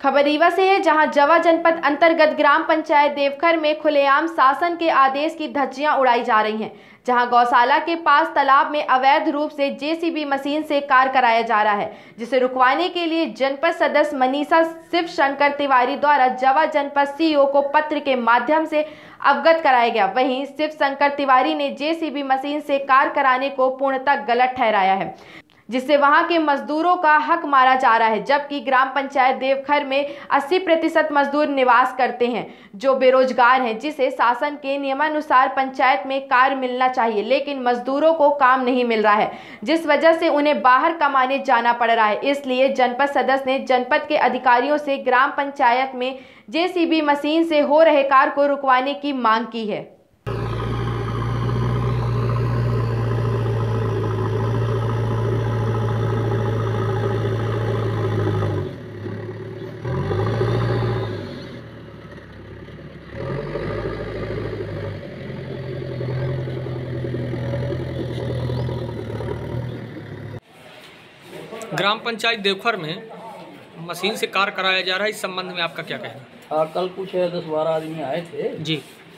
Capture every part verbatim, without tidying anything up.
खबर रीवा से है, जहां जवा जनपद अंतर्गत ग्राम पंचायत देवखर में खुलेआम शासन के आदेश की धज्जियां उड़ाई जा रही हैं। जहां गौशाला के पास तालाब में अवैध रूप से जेसीबी मशीन से कार्य कराया जा रहा है, जिसे रुकवाने के लिए जनपद सदस्य मनीषा शिव शंकर तिवारी द्वारा जवा जनपद सीईओ को पत्र के माध्यम से अवगत कराया गया। वहीं शिव शंकर तिवारी ने जेसीबी मशीन से कार्य कराने को पूर्णतः गलत ठहराया है, जिससे वहां के मजदूरों का हक मारा जा रहा है। जबकि ग्राम पंचायत देवखर में अस्सी प्रतिशत मजदूर निवास करते हैं जो बेरोजगार हैं, जिसे शासन के नियमानुसार पंचायत में कार्य मिलना चाहिए, लेकिन मजदूरों को काम नहीं मिल रहा है, जिस वजह से उन्हें बाहर कमाने जाना पड़ रहा है। इसलिए जनपद सदस्य ने जनपद के अधिकारियों से ग्राम पंचायत में जेसीबी मशीन से हो रहे कार्य को रुकवाने की मांग की है। ग्राम पंचायत देवखर में मशीन से कार्य कराया जा रहा है, इस संबंध में आपका क्या कहना है? हाँ, कल कुछ दस बारह आदमी आए थे जी,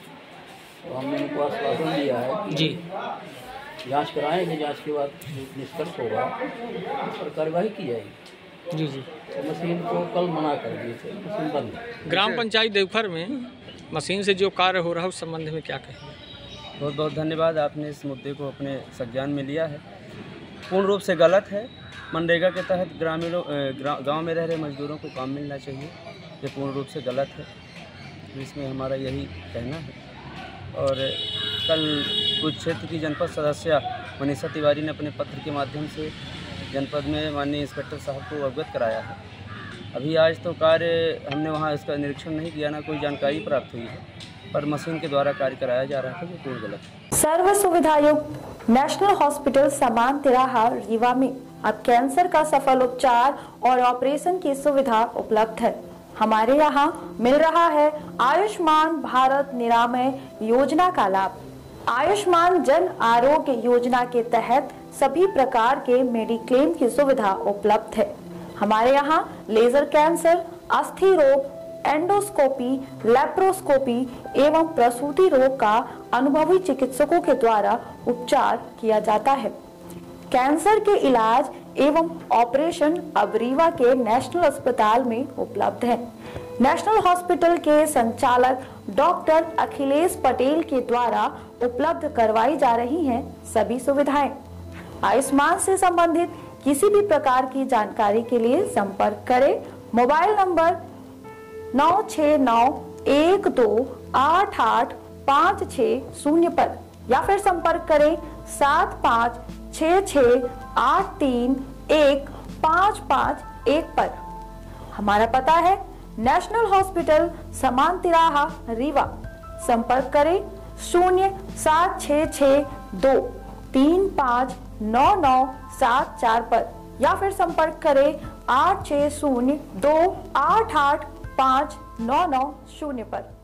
तो हमने उनको आश्वासन दिया है जी जांच कराएंगे, जांच के बाद निष्कर्ष होगा और कार्रवाई की जाएगी। जी जी तो मशीन को कल मना कर दिए थे, मशीन बंद। ग्राम पंचायत देवखर में मशीन से जो कार्य हो रहा है उस संबंध में क्या कहेंगे? बहुत बहुत धन्यवाद, आपने इस मुद्दे को अपने संज्ञान में लिया है। पूर्ण रूप से गलत है। मनरेगा के तहत ग्रामीणों गांव में रह रहे मजदूरों को काम मिलना चाहिए, ये पूर्ण रूप से गलत है। इसमें हमारा यही कहना है। और कल कुछ क्षेत्र की जनपद सदस्य मनीषा तिवारी ने अपने पत्र के माध्यम से जनपद में माननीय इंस्पेक्टर साहब को अवगत कराया है। अभी आज तो कार्य हमने वहाँ इसका निरीक्षण नहीं किया, ना कोई जानकारी प्राप्त हुई है, पर मशीन के द्वारा कार्य कराया जा रहा था, जो पूर्ण गलत है। सर्व सुविधायुक्त नेशनल हॉस्पिटल समान तिराहा रीवा में अब कैंसर का सफल उपचार और ऑपरेशन की सुविधा उपलब्ध है। हमारे यहाँ मिल रहा है आयुष्मान भारत निरामय योजना का लाभ। आयुष्मान जन आरोग्य योजना के तहत सभी प्रकार के मेडिक्लेम की सुविधा उपलब्ध है। हमारे यहाँ लेजर कैंसर, अस्थि रोग, एंडोस्कोपी, लेप्रोस्कोपी एवं प्रसूति रोग का अनुभवी चिकित्सकों के द्वारा उपचार किया जाता है। कैंसर के इलाज एवं ऑपरेशन अब रीवा के नेशनल अस्पताल में उपलब्ध है। नेशनल हॉस्पिटल के संचालक डॉक्टर अखिलेश पटेल के द्वारा उपलब्ध करवाई जा रही हैं सभी सुविधाएं। आयुष्मान से संबंधित किसी भी प्रकार की जानकारी के लिए संपर्क करें मोबाइल नंबर नौ छः नौ एक दो आठ आठ पाँच छः शून्य पर, या फिर संपर्क करें सात पाँच छः छः आठ तीन एक पाँच पाँच एक पर। हमारा पता है नेशनल हॉस्पिटल समान तिराहा रीवा। संपर्क करें शून्य सात छः छः दो तीन पाँच नौ नौ सात चार पर, या फिर संपर्क करें आठ छः शून्य दो आठ आठ पाँच नौ नौ शून्य पर।